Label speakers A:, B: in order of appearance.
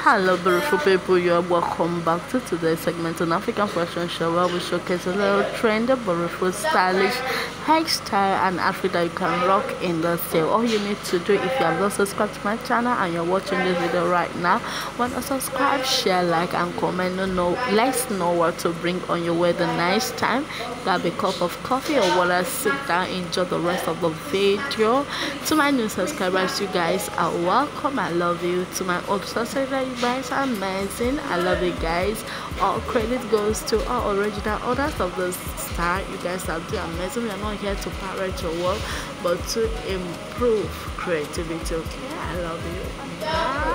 A: Hello, beautiful people. You're welcome back to today's segment on African Fashion Show where we showcase a little trendy, beautiful, stylish hairstyle and outfit that you can rock in the sale. All you need to do if you have not subscribed to my channel and you're watching this video right now, want to subscribe, share, like, and comment. Let's know what to bring on your way the next time. Grab a cup of coffee or water, sit down, enjoy the rest of the video. To my new subscribers, you guys are welcome. I love you. To my old subscribers, you guys are amazing. I love you guys. All credit goes to all original owners of the star. You guys are doing amazing. We are not here to parrot your work, but to improve creativity. Okay, I love you. Bye.